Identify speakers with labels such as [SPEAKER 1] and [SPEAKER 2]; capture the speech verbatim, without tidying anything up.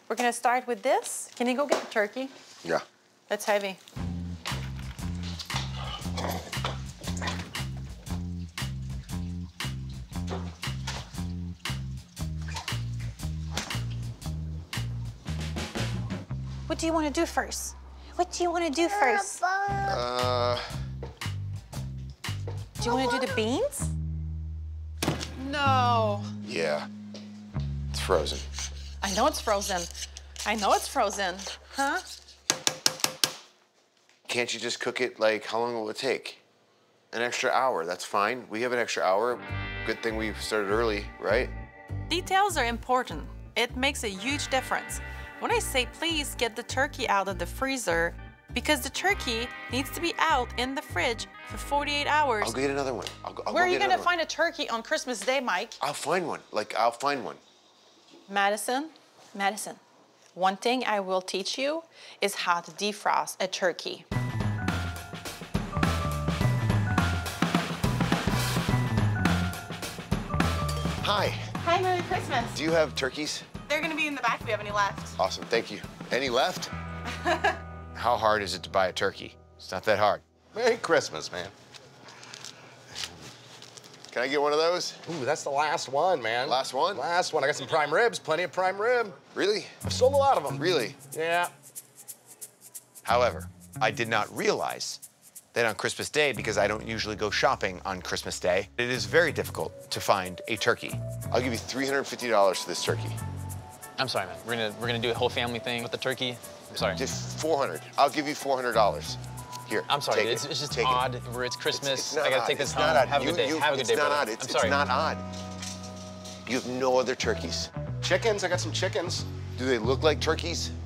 [SPEAKER 1] We're gonna start with this. Can you go get the turkey?
[SPEAKER 2] Yeah.
[SPEAKER 1] That's heavy. What do you want to do first? What do you want to do first?
[SPEAKER 2] Uh.
[SPEAKER 1] Do you want to do the beans? No.
[SPEAKER 2] Yeah. It's frozen.
[SPEAKER 1] I know it's frozen. I know it's frozen. Huh?
[SPEAKER 2] Can't you just cook it, like, how long will it take? An extra hour, that's fine. We have an extra hour. Good thing we started early, right?
[SPEAKER 1] Details are important. It makes a huge difference. When I say please get the turkey out of the freezer, because the turkey needs to be out in the fridge for forty-eight hours.
[SPEAKER 2] I'll get another one. I'll go, I'll
[SPEAKER 1] Where
[SPEAKER 2] go
[SPEAKER 1] are you
[SPEAKER 2] get
[SPEAKER 1] gonna find
[SPEAKER 2] one.
[SPEAKER 1] a turkey on Christmas Day, Mike?
[SPEAKER 2] I'll find one. Like, I'll find one.
[SPEAKER 1] Madison, Madison, one thing I will teach you is how to defrost a turkey.
[SPEAKER 2] Hi.
[SPEAKER 1] Hi, Merry Christmas.
[SPEAKER 2] Do you have turkeys?
[SPEAKER 1] They're gonna be in the back if we have any left.
[SPEAKER 2] Awesome, thank you. Any left? How hard is it to buy a turkey? It's not that hard.
[SPEAKER 3] Merry Christmas, man.
[SPEAKER 2] Can I get one of those?
[SPEAKER 3] Ooh, that's the last one, man.
[SPEAKER 2] Last one?
[SPEAKER 3] Last one. I got some prime ribs, plenty of prime rib.
[SPEAKER 2] Really?
[SPEAKER 3] I've sold a lot of them.
[SPEAKER 2] Really?
[SPEAKER 3] Yeah.
[SPEAKER 2] However, I did not realize that on Christmas Day, because I don't usually go shopping on Christmas Day, it is very difficult to find a turkey. I'll give you three hundred fifty dollars for this turkey.
[SPEAKER 4] I'm sorry, man. We're gonna we're gonna do a whole family thing with the turkey. I'm sorry.
[SPEAKER 2] Just four hundred. I'll give you four hundred dollars. Here.
[SPEAKER 4] I'm sorry.
[SPEAKER 2] Take
[SPEAKER 4] It's,
[SPEAKER 2] it.
[SPEAKER 4] it's just
[SPEAKER 2] Take
[SPEAKER 4] odd.
[SPEAKER 2] It.
[SPEAKER 4] Where it's Christmas.
[SPEAKER 2] It's, it's not
[SPEAKER 4] I gotta
[SPEAKER 2] odd.
[SPEAKER 4] take this
[SPEAKER 2] it's
[SPEAKER 4] home.
[SPEAKER 2] Not odd.
[SPEAKER 4] Have a
[SPEAKER 2] you,
[SPEAKER 4] good day.
[SPEAKER 2] You,
[SPEAKER 4] Have a good
[SPEAKER 2] it's
[SPEAKER 4] day,
[SPEAKER 2] not
[SPEAKER 4] brother.
[SPEAKER 2] odd. It's,
[SPEAKER 4] I'm sorry.
[SPEAKER 2] it's not odd. You have no other turkeys.
[SPEAKER 3] Chickens. I got some chickens.
[SPEAKER 2] Do they look like turkeys?